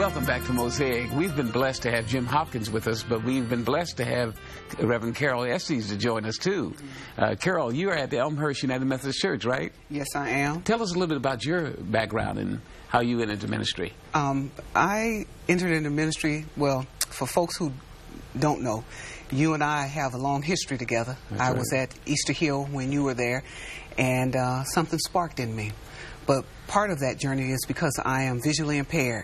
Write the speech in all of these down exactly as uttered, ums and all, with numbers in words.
Welcome back to Mosaic. We've been blessed to have Jim Hopkins with us, but we've been blessed to have Reverend Carol Estes to join us, too. Uh, Carol, you are at the Elmhurst United Methodist Church, right? Yes, I am. Tell us a little bit about your background and how you went into ministry. Um, I entered into ministry, well, for folks who don't know, you and I have a long history together. That's I right. was at Easter Hill when you were there, and uh, something sparked in me. But part of that journey is because I am visually impaired.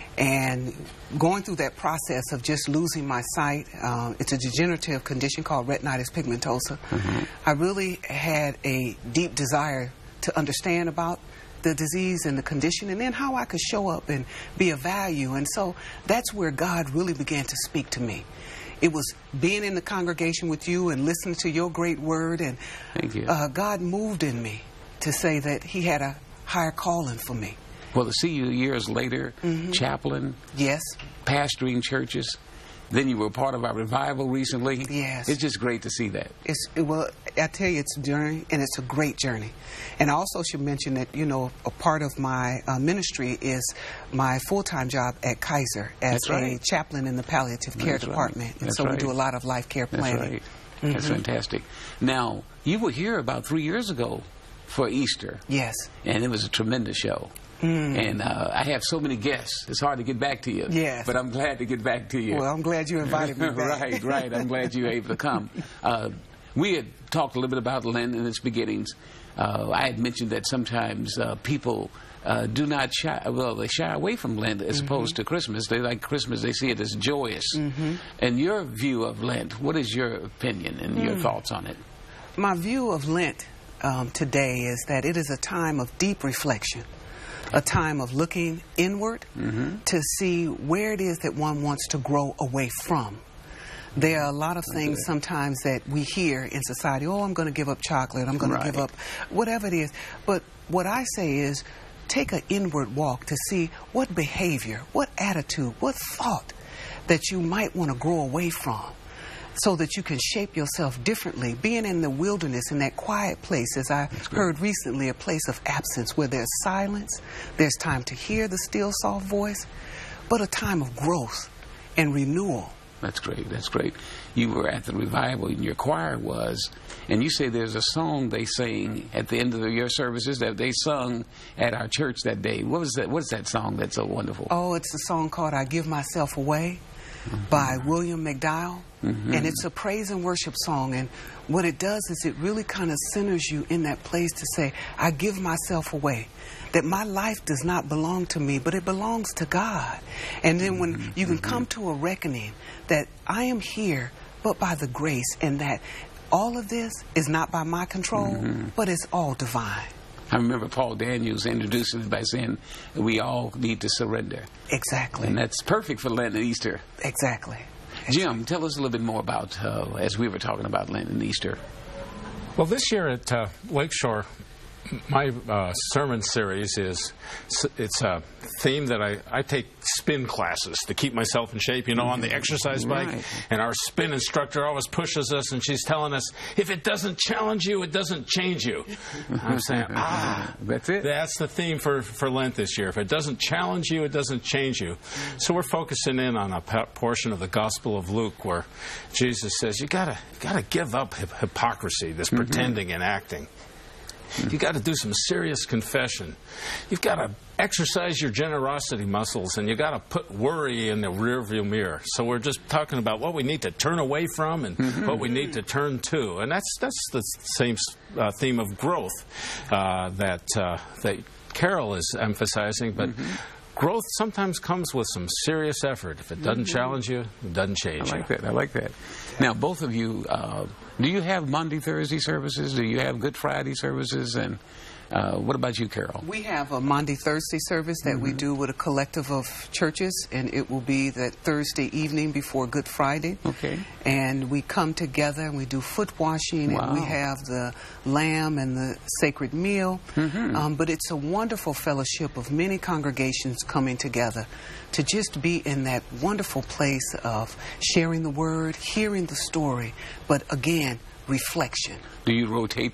And going through that process of just losing my sight, uh, it's a degenerative condition called retinitis pigmentosa. Mm-hmm. I really had a deep desire to understand about the disease and the condition, and then how I could show up and be of value. And so that's where God really began to speak to me. It was being in the congregation with you and listening to your great word, and Thank you. Uh, God moved in me to say that He had a higher calling for me. Well, to see you years later, mm-hmm. chaplain, yes, pastoring churches, then you were part of our revival recently. Yes. It's just great to see that. It's, it, well, I tell you, it's a journey, and it's a great journey. And I also should mention that, you know, a part of my uh, ministry is my full-time job at Kaiser as That's right. a chaplain in the palliative care That's department. Right. And That's so right. we do a lot of life care planning. That's right. Mm-hmm. That's fantastic. Now, you were here about three years ago for Easter. Yes. And it was a tremendous show. Mm. And uh, I have so many guests. It's hard to get back to you. Yes. But I'm glad to get back to you. Well, I'm glad you invited me back. Right, right. I'm glad you were able to come. Uh, we had talked a little bit about Lent and its beginnings. Uh, I had mentioned that sometimes uh, people uh, do not shy, well, they shy away from Lent as mm-hmm. opposed to Christmas. They like Christmas, they see it as joyous. Mm-hmm. And your view of Lent, what is your opinion and mm. your thoughts on it? My view of Lent um, today is that it is a time of deep reflection. A time of looking inward mm-hmm. to see where it is that one wants to grow away from. There are a lot of things okay. sometimes that we hear in society, oh, I'm going to give up chocolate, I'm going right. to give up whatever it is. But what I say is take an inward walk to see what behavior, what attitude, what thought that you might want to grow away from, so that you can shape yourself differently. Being in the wilderness, in that quiet place, as I heard recently, a place of absence where there's silence, there's time to hear the still soft voice, but a time of growth and renewal. That's great, that's great. You were at the revival and your choir was, and you say there's a song they sang at the end of the, your services that they sung at our church that day. What was that? What is that song that's so wonderful? Oh, it's a song called I Give Myself Away. Mm-hmm. by William McDowell, mm-hmm. and it's a praise and worship song, and what it does is it really kind of centers you in that place to say, I give myself away, that my life does not belong to me, but it belongs to God. And then when mm-hmm. you can come to a reckoning that I am here but by the grace, and that all of this is not by my control, mm-hmm. but it's all divine. I remember Paul Daniels introducing it by saying we all need to surrender. Exactly. And that's perfect for Lent and Easter. Exactly. Jim, tell us a little bit more about, uh, as we were talking about Lent and Easter. Well, this year at uh, Lakeshore, my uh, sermon series is, it's a theme that I, I take spin classes to keep myself in shape, you know, on the exercise bike. Right. And our spin instructor always pushes us, and she's telling us, if it doesn't challenge you, it doesn't change you. I'm saying, ah, that's it. That's the theme for, for Lent this year. If it doesn't challenge you, it doesn't change you. So we're focusing in on a portion of the Gospel of Luke where Jesus says, you gotta, gotta give up hip hypocrisy, this mm-hmm. pretending and acting. You've got to do some serious confession. You've got to exercise your generosity muscles, and you've got to put worry in the rearview mirror. So we're just talking about what we need to turn away from and mm-hmm. what we need to turn to. And that's that's the same uh, theme of growth uh, that, uh, that Carol is emphasizing. But mm-hmm. growth sometimes comes with some serious effort. If it doesn't mm-hmm. challenge you, it doesn't change I like you. that. I like that. Now, both of you, uh, do you have Monday, Thursday services? Do you have Good Friday services? And uh, what about you, Carol? We have a Monday, Thursday service that mm-hmm. we do with a collective of churches, and it will be that Thursday evening before Good Friday. Okay. And we come together and we do foot washing, wow. and we have the lamb and the sacred meal. Mm-hmm. um, but it's a wonderful fellowship of many congregations coming together to just be in that wonderful place of sharing the word, hearing the story, but again, reflection. Do you rotate that?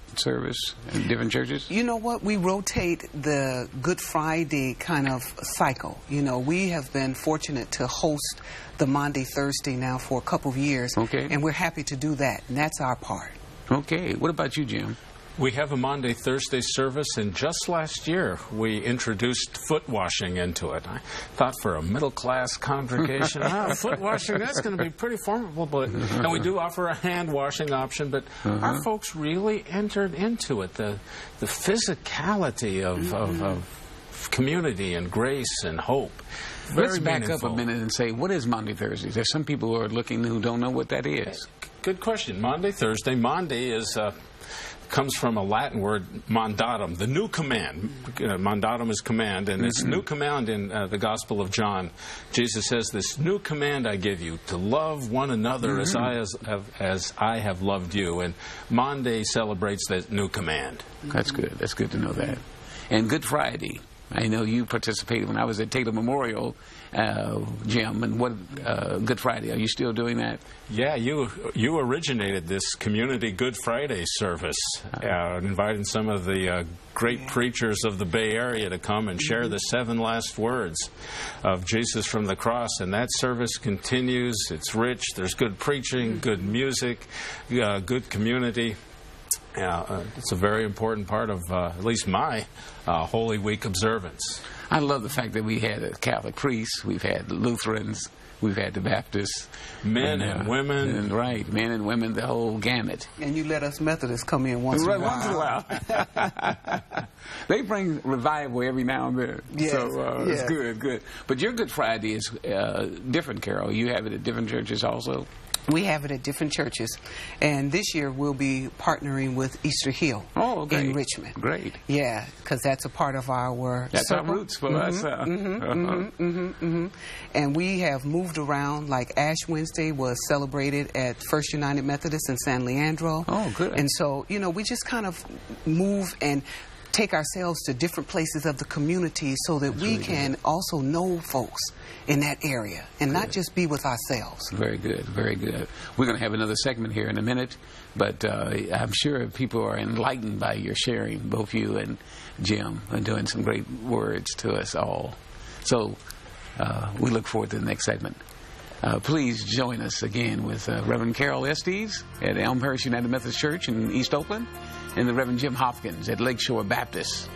service in different churches? You know what? We rotate the Good Friday kind of cycle. You know, we have been fortunate to host the Maundy Thursday now for a couple of years. Okay. And we're happy to do that, and that's our part. Okay. What about you, Jim? We have a Maundy Thursday service, and just last year we introduced foot washing into it. I thought for a middle-class congregation, ah, foot washing, that's going to be pretty formidable. But, and we do offer a hand washing option, but uh-huh. our folks really entered into it. The, the physicality of, mm-hmm. of, of community and grace and hope. Very Let's back meaningful. up a minute and say, what is Maundy Thursdays? There's some people who are looking who don't know what that is. Good question. Maundy Thursday. Maundy is... Uh, comes from a Latin word, mandatum, the new command. Uh, mandatum is command, and it's new command in uh, the Gospel of John. Jesus says, this new command I give you, to love one another mm-hmm. as, I as, have, as I have loved you. And Maundy celebrates that new command. That's good. That's good to know that. And Good Friday. I know you participated when I was at Taylor Memorial, uh, Jim, and what uh, Good Friday. Are you still doing that? Yeah, you you originated this community Good Friday service, uh, inviting some of the uh, great yeah. preachers of the Bay Area to come and share the seven last words of Jesus from the cross. And that service continues. It's rich. There's good preaching, good music, uh, good community. Yeah, uh, it's a very important part of uh, at least my uh, Holy Week observance. I love the fact that we had a Catholic priests, we've had Lutherans, we've had the Baptists. Men and, uh, and women. And, right, men and women, the whole gamut. And you let us Methodists come in once right, in a while. Once in a while. They bring revival every now and then. Yes, so uh, yes. it's good, good. But your Good Friday is uh, different, Carol. You have it at different churches also? We have it at different churches, and this year we'll be partnering with Easter Hill oh, okay. in Richmond. Great. Yeah, because that's a part of our That's circle. our roots for mm-hmm, us. Uh, mm-hmm, uh-huh. mm-hmm, mm-hmm, mm-hmm. And we have moved around, like Ash Wednesday was celebrated at First United Methodist in San Leandro. Oh, good. And so, you know, we just kind of move and take ourselves to different places of the community so that That's we really can good. also know folks in that area and good. not just be with ourselves. Very good, very good. We're going to have another segment here in a minute, but uh, I'm sure people are enlightened by your sharing, both you and Jim, and doing some great words to us all. So uh, we look forward to the next segment. Uh, please join us again with uh, Reverend Carol Estes at Elmhurst United Methodist Church in East Oakland, and the Reverend Jim Hopkins at Lakeshore Baptist